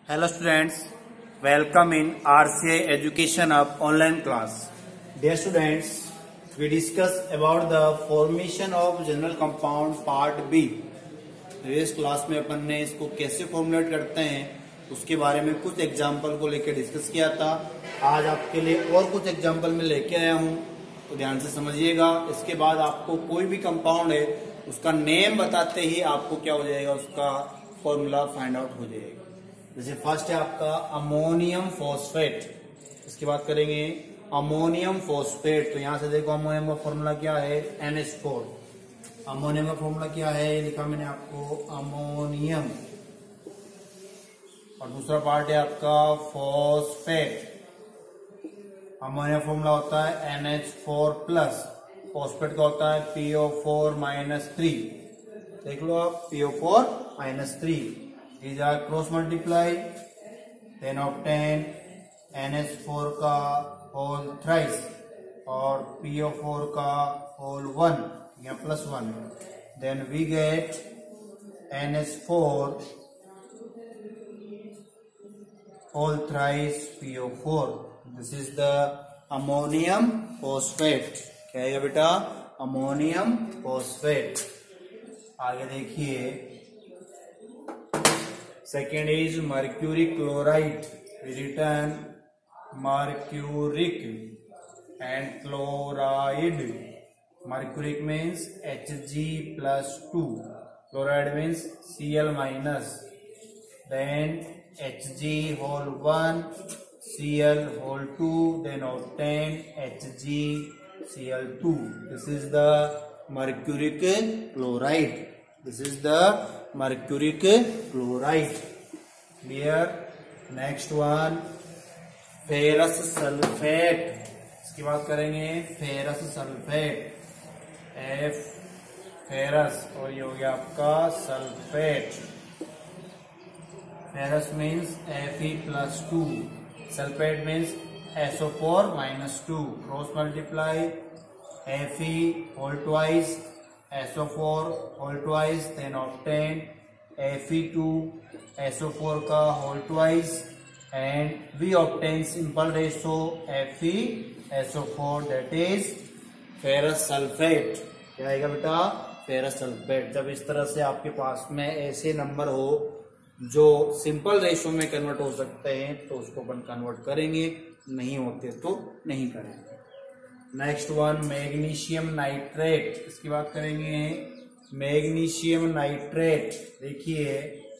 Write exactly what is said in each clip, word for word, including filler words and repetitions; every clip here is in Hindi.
Hello students, welcome in R C I Education Hub online class. Dear students, we discuss about the formation of general compound part B. इस क्लास में अपन ने इसको कैसे फॉर्मुलेट करते हैं उसके बारे में कुछ एग्जाम्पल को लेकर डिस्कस किया था। आज आपके लिए और कुछ एग्जाम्पल में लेके आया हूँ, तो ध्यान से समझिएगा। इसके बाद आपको कोई भी कंपाउंड है उसका नेम बताते ही आपको क्या हो जाएगा, उसका फॉर्मूला फाइंड आउट हो जाएगा। जैसे फर्स्ट है आपका अमोनियम फॉस्फेट, इसकी बात करेंगे अमोनियम फॉस्फेट। तो यहां से देखो अमोनियम का फॉर्मूला क्या है, एन एच फोर। अमोनियम का फॉर्मूला क्या है, लिखा मैंने आपको अमोनियम। और दूसरा पार्ट है आपका फॉस्फेट। अमोनियम फॉर्मूला होता है N H four plus, phosphate का होता है P O four minus three. देख लो आप, P O four minus three. These are cross multiply, then obtain N H four का होल थ्राइस और पी ओ फोर का होल वन या plus one. Then we get N H four whole thrice P O four. This is the ammonium phosphate. क्या है बेटा, अमोनियम फॉस्फेट। आगे देखिए, second is mercury chloride. We written mercuric and chloride. Mercuric means H G plus two. Chloride means C L minus. Then H G whole one, C L whole two. Then obtain H G C L two. This is the mercuric chloride. This is the mercuric chloride. Clear? Next one, ferrous sulfate. इसकी बात करेंगे फेरस सल्फेट, F फेरस, और ये हो गया आपका sulphate. Ferrous means Fe plus two, sulphate means S O four minus two. Cross multiply Fe whole twice S O four whole twice, then obtain Fe two S O four का whole twice and we obtain simple ratio Fe S O four, that is ferrous sulphate. क्या आएगा बेटा, फेरस सल्फेट। जब इस तरह से आपके पास में ऐसे नंबर हो जो सिंपल रेशो में कन्वर्ट हो सकते हैं तो उसको अपन कन्वर्ट करेंगे, नहीं होते तो नहीं करेंगे। Next one, magnesium nitrate. इसकी बात करेंगे मैग्नीशियम नाइट्रेट। देखिए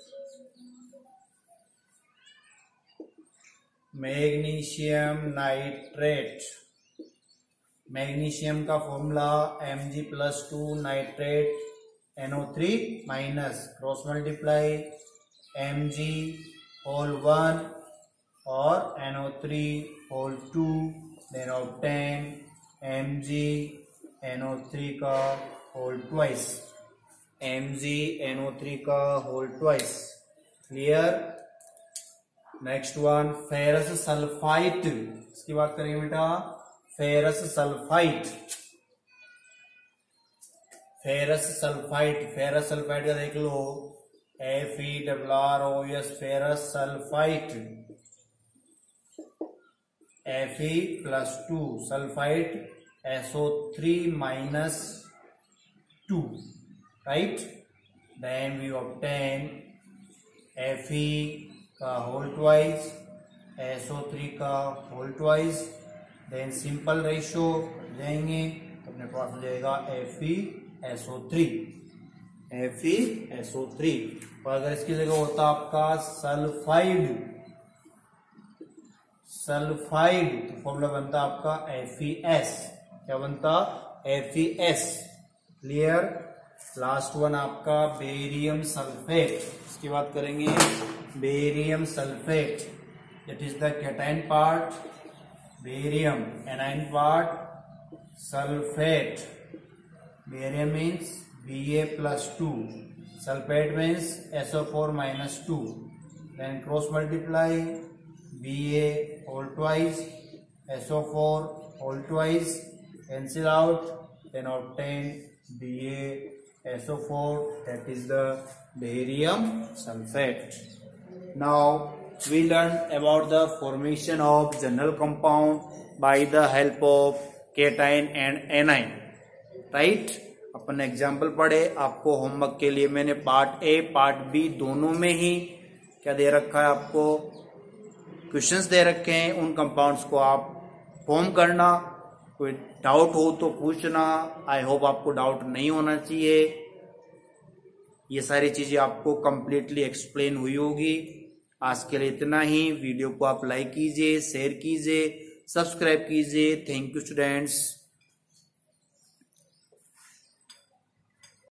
मैग्नीशियम नाइट्रेट, मैग्नीशियम का formula M G plus two nitrate N O three minus, cross multiply M G whole one और N O three whole two, then obtain M G N O three का whole twice, M G N O three का whole twice. Clear? Next one, ferrous sulphite. इसकी बात करेंगे बेटा, ferrous sulphite. Ferrous sulphite, ferrous sulphite का देख लो, F E double R O S, ferrous sulphite. Fe plus two, sulphite S O three minus two, right? Then we obtain Fe का whole twice, S O three का whole twice, then simple ratio जाएंगे तो अपने पास हो जाएगा Fe S O three, Fe S O three. और अगर इसकी जगह होता आपका सल्फाइड, सल्फाइड, तो फॉर्मूला बनता आपका एफ ई एस। क्या बनता, F E S. Clear? Last one आपका बेरियम सल्फेट। इसकी बात करेंगे barium sulphate, that is the cation part barium, anion part sulphate. Barium means B A plus two, sulphate means S O four minus two, then cross multiply B A whole twice, S O four whole twice, cancel out, then obtain B A S O four, that is the barium sulfate. Now we learned about the formation of general compound by the help of cation and anion, right? अपन एग्जाम्पल पढ़े, आपको होमवर्क के लिए मैंने पार्ट ए पार्ट बी दोनों में ही क्या दे रखा है, आपको क्वेश्चंस दे रखे हैं। उन कंपाउंड्स को आप फॉर्म करना, कोई डाउट हो तो पूछना। आई होप आपको डाउट नहीं होना चाहिए। ये सारी चीजें आपको कंप्लीटली एक्सप्लेन हुई होगी। आज के लिए इतना ही। वीडियो को आप लाइक कीजिए, शेयर कीजिए, सब्सक्राइब कीजिए। Thank you students.